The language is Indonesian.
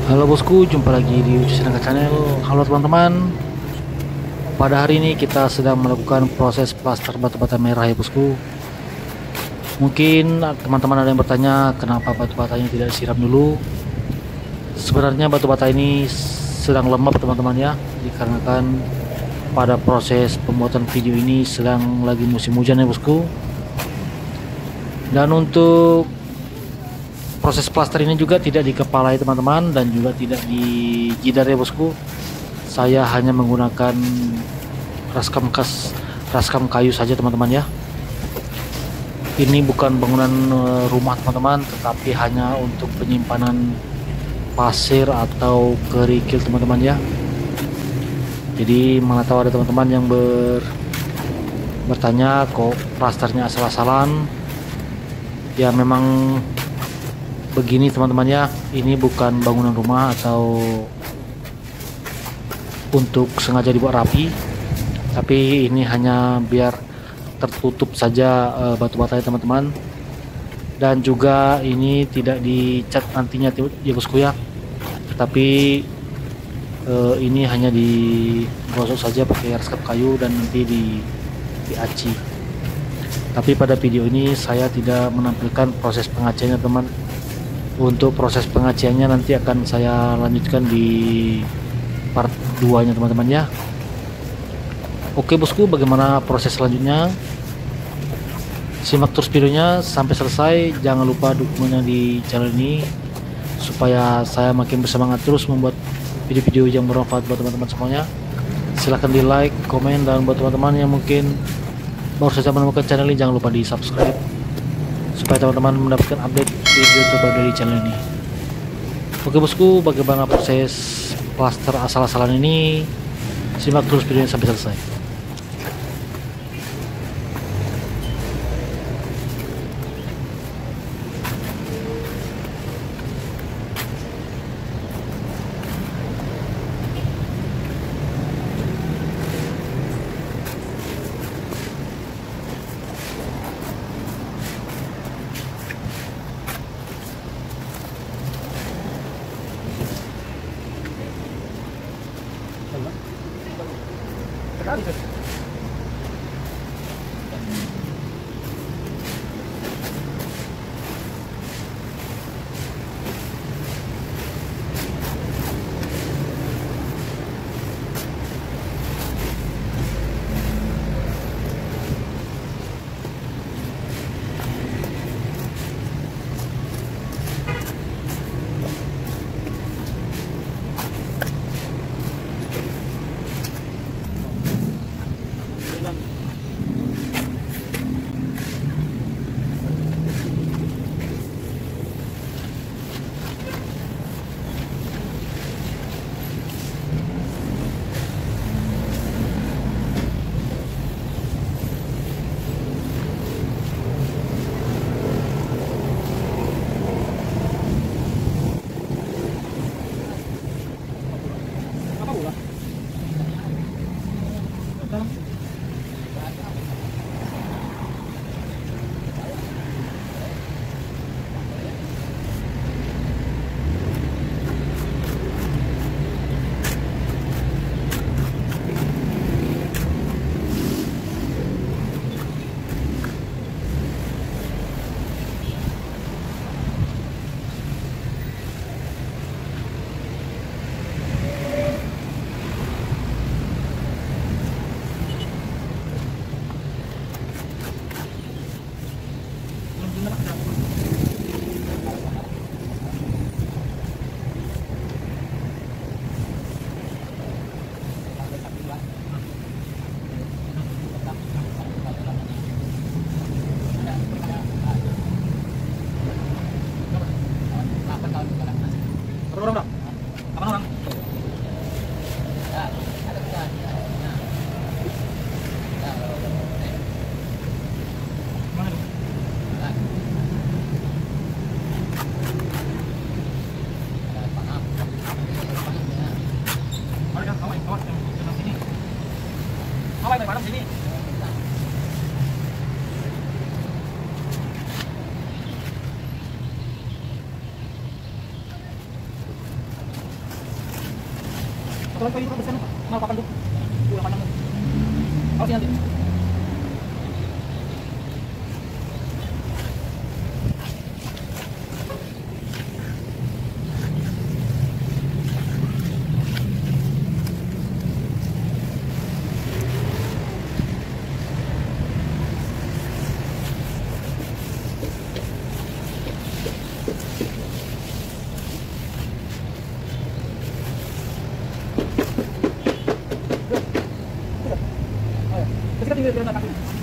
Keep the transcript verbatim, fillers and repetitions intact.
Halo bosku, jumpa lagi di Ucu Senaka Channel. Halo teman-teman. Pada hari ini kita sedang melakukan proses plaster batu bata merah ya bosku. Mungkin teman-teman ada yang bertanya kenapa batu batanya tidak disiram dulu. Sebenarnya batu bata ini sedang lembab teman-teman ya, dikarenakan pada proses pembuatan video ini sedang lagi musim hujan ya bosku. Dan untuk proses plaster ini juga tidak dikepalai teman-teman dan juga tidak dijidar ya bosku. Saya hanya menggunakan raskam kas raskam kayu saja teman-teman ya. Ini bukan bangunan rumah teman-teman, tetapi hanya untuk penyimpanan pasir atau kerikil teman-teman ya. Jadi mana tahu ada teman-teman yang ber bertanya kok plasternya asal-asalan. Ya memang begini teman-teman ya, ini bukan bangunan rumah atau untuk sengaja dibuat rapi, tapi ini hanya biar tertutup saja e, batu batanya teman-teman. Dan juga ini tidak dicat nantinya ya bosku ya, tapi e, ini hanya digosok saja pakai raskap kayu dan nanti di diaci. Tapi pada video ini saya tidak menampilkan proses pengaciannya teman. Untuk proses pengaciannya nanti akan saya lanjutkan di part dua nya teman-teman ya. Oke bosku, bagaimana proses selanjutnya? Simak terus videonya sampai selesai. Jangan lupa dukungannya di channel ini supaya saya makin bersemangat terus membuat video-video yang bermanfaat buat teman-teman semuanya. Silahkan di like, komen, dan buat teman-teman yang mungkin baru saja menemukan channel ini, jangan lupa di subscribe supaya teman-teman mendapatkan update video terbaru dari channel ini. Oke bosku, bagaimana proses plaster asal-asalan ini? Simak terus videonya sampai selesai. Satu lagi itu besar, mau kapan tuh? Pulang pandang. Awas nanti. Terus kita tinggal berangkat kaki.